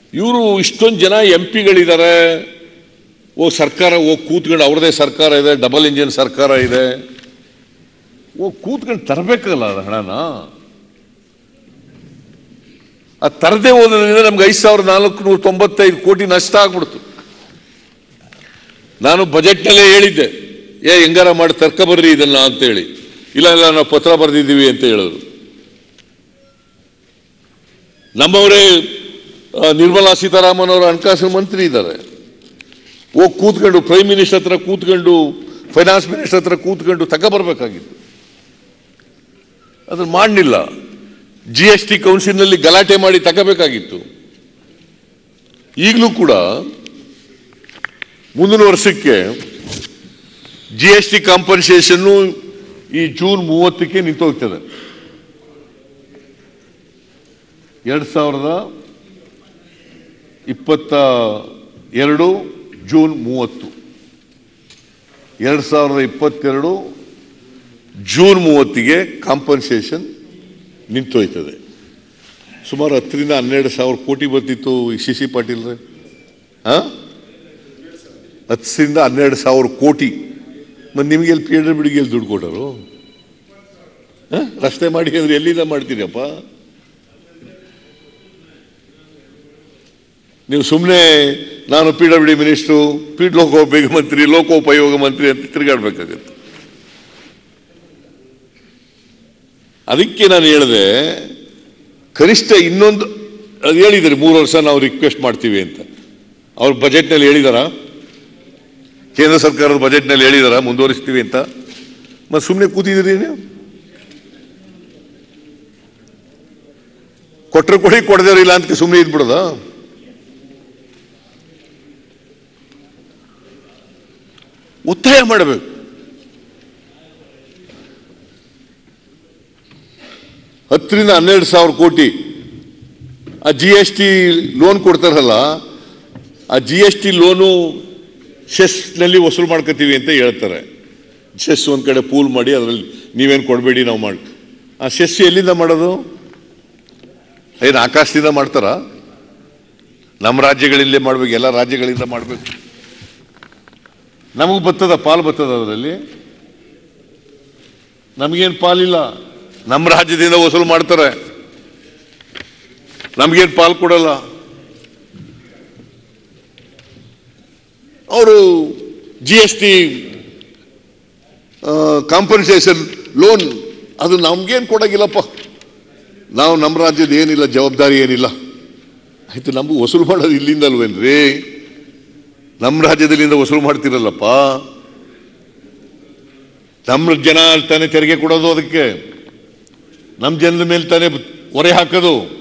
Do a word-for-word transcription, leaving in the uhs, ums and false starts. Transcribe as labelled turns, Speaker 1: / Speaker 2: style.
Speaker 1: ಇವರು ಇಷ್ಟೊಂದು ಜನ ಎಂ ಪಿಗಳಿದ್ದಾರೆ, ಓ ಸರ್ಕಾರ ಹೋಗಿ ಕೂತ್ಕೊಂಡು ಅವ್ರದೇ ಸರ್ಕಾರ ಇದೆ, ಡಬಲ್ ಇಂಜಿನ್ ಸರ್ಕಾರ ಇದೆ, ಓ ಕೂತ್ಕೊಂಡು ತರಬೇಕಲ್ಲ ಅದು ಹಣನ. ಅದು ತರದೇ ಹೋದ್ರಿಂದ ನಮ್ಗೆ ಐದು ಸಾವಿರದ ನಾಲ್ಕುನೂರ ತೊಂಬತ್ತೈದು ಕೋಟಿ ನಷ್ಟ ಆಗ್ಬಿಡ್ತು. ನಾನು ಬಜೆಟ್ನಲ್ಲೇ ಹೇಳಿದ್ದೆ, ಏ ಹೆಂಗಾರ ಮಾಡಿ ತರ್ಕ ಬರ್ರಿ ಇದನ್ನ ಅಂತೇಳಿ. ಇಲ್ಲ ಇಲ್ಲ ನಾವು ಪತ್ರ ಬರೆದಿದ್ದೀವಿ ಅಂತ ಹೇಳಿದ್ರು. ನಮ್ಮವರೇ ನಿರ್ಮಲಾ ಸೀತಾರಾಮನ್ ಅವರ ಹಣಕಾಸು ಮಂತ್ರಿ ಇದ್ದಾರೆ, ಹೋಗಿ ಕೂತ್ಕೊಂಡು ಪ್ರೈಮ್ ಮಿನಿಸ್ಟರ್ ಹತ್ರ ಕೂತ್ಕೊಂಡು ಫೈನಾನ್ಸ್ ಮಿನಿಸ್ಟರ್ ಹತ್ರ ಕೂತ್ಕೊಂಡು ತಗೊಬರ್ಬೇಕಾಗಿತ್ತು. ಅದನ್ನು ಮಾಡಲಿಲ್ಲ. ಜಿ ಎಸ್ ಟಿ ಕೌನ್ಸಿಲ್ನಲ್ಲಿ ಗಲಾಟೆ ಮಾಡಿ ತಗೋಬೇಕಾಗಿತ್ತು. ಈಗಲೂ ಕೂಡ ಮುಂದಿನ ವರ್ಷಕ್ಕೆ ಜಿ ಎಸ್ ಟಿ ಕಾಂಪನ್ಸೇಷನ್ನು ಈ ಜೂನ್ ಮೂವತ್ತಕ್ಕೆ ನಿಂತೋಗ್ತದೆ. ಎರಡು ಸಾವಿರದ ಇಪ್ಪತ್ತ ಎರಡು ಜೂನ್ ಮೂವತ್ತು ಎರಡು ಸಾವಿರದ ಇಪ್ಪತ್ತೆರಡು ಜೂನ್ ಮೂವತ್ತಿಗೆ ಕಾಂಪನ್ಸೇಷನ್ ನಿಂತೋಯ್ತದೆ. ಸುಮಾರು ಹತ್ತರಿಂದ ಹನ್ನೆರಡು ಸಾವಿರ ಕೋಟಿ ಬರ್ತಿತ್ತು ಈ ಸಿ ಸಿ ಪಾಟೀಲ್ ರೇ. ಹಾಂ, ಹತ್ತರಿಂದ ಹನ್ನೆರಡು ಸಾವಿರ ಕೋಟಿ. ಮತ್ತು ನಿಮಗೆ ಎಲ್ಲಿ ಪಿ ಡಬ್ಲ್ಯೂ ಬಿಡಿಗೆ ಎಲ್ಲಿ ದುಡ್ಡು ಕೊಟ್ಟರು? ಹಾಂ, ರಸ್ತೆ ಮಾಡಿ ಅಂದರೆ ಎಲ್ಲಿಂದ ಮಾಡ್ತೀರಪ್ಪ ನೀವು? ಸುಮ್ಮನೆ ನಾನು P W D minister, P ಲೋಕೋಪಯೋಗ ಮಂತ್ರಿ, ಲೋಕೋಪಯೋಗ ಮಂತ್ರಿ ಅಂತ ತಿರುಗಾಡ್ಬೇಕಾಗತ್ತೆ. ಅದಕ್ಕೆ ನಾನು ಹೇಳಿದೆ, ಕನಿಷ್ಠ ಇನ್ನೊಂದು ಅದು ಹೇಳಿದ್ದಾರೆ, ಮೂರು ವರ್ಷ ನಾವು ರಿಕ್ವೆಸ್ಟ್ ಮಾಡ್ತೀವಿ ಅಂತ. ಅವ್ರ ಬಜೆಟ್ನಲ್ಲಿ ಹೇಳಿದಾರ? ಕೇಂದ್ರ ಸರ್ಕಾರದ ಬಜೆಟ್ನಲ್ಲಿ ಹೇಳಿದಾರ ಮುಂದುವರಿಸ್ತೀವಿ ಅಂತ? ಮತ್ತೆ ಸುಮ್ಮನೆ ಕೂತಿದ್ದೀರಿ ನೀವು? ಕೊಟ್ಟರೆ ಕೊಡಿ, ಕೊಡದೇವ್ರು ಇಲ್ಲ ಅಂತ ಸುಮ್ಮನೆ ಇದ್ಬಿಡೋದ? ಒತ್ತಾಯ ಮಾಡಬೇಕು. ಹತ್ತರಿಂದ ಹನ್ನೆರಡು ಸಾವಿರ ಕೋಟಿ ಆ ಜಿ ಎಸ್ ಟಿ ಲೋನ್ ಕೊಡ್ತಾರಲ್ಲ, ಆ ಜಿ ಎಸ್ ಟಿ ಲೋನು ಸೆಸ್ನಲ್ಲಿ ವಸೂಲು ಮಾಡ್ಕೋತೀವಿ ಅಂತ ಹೇಳ್ತಾರೆ. ಸೆಸ್ ಒಂದು ಕಡೆ ಪೂಲ್ ಮಾಡಿ ಅದರಲ್ಲಿ ನೀವೇನು ಕೊಡಬೇಡಿ ನಾವು ಮಾಡಿ. ಆ ಸೆಸ್ ಎಲ್ಲಿಂದ ಮಾಡೋದು? ಏನು ಆಕಾಶದಿಂದ ಮಾಡ್ತಾರ? ನಮ್ಮ ರಾಜ್ಯಗಳಿಂದಲೇ ಮಾಡ್ಬೇಕು, ಎಲ್ಲ ರಾಜ್ಯಗಳಿಂದ ಮಾಡಬೇಕು. ನಮಗೆ ಬರ್ತದ, ಪಾಲು ಬರ್ತದ ಅದರಲ್ಲಿ? ನಮಗೇನು ಪಾಲಿಲ್ಲ. ನಮ್ಮ ರಾಜ್ಯದಿಂದ ವಸೂಲು ಮಾಡ್ತಾರೆ, ನಮಗೇನು ಪಾಲು ಕೊಡಲ್ಲ. ಅವರು G S T compensation loan ಅದು ನಮ್ಗೇನು ಕೊಡೋಗಿಲ್ಲಪ್ಪ. ನಾವು ನಮ್ಮ ರಾಜ್ಯದ ಏನಿಲ್ಲ, ಜವಾಬ್ದಾರಿ ಏನಿಲ್ಲ. ಆಯ್ತು, ನಮಗೂ ವಸೂಲು ಮಾಡೋದು ಇಲ್ಲಿಂದ ಅಲ್ವೇನ್ರಿ? ನಮ್ಮ ರಾಜ್ಯದಲ್ಲಿಂದ ವಸೂಲು ಮಾಡ್ತಿರಲ್ಲಪ್ಪ. ನಮ್ಮ ಜನ ತಾನೇ ತೆರಿಗೆ ಕೊಡೋದು, ಅದಕ್ಕೆ ನಮ್ಮ ಜನದ ಮೇಲೆ ತಾನೇ ಹೊರೆ ಹಾಕೋದು.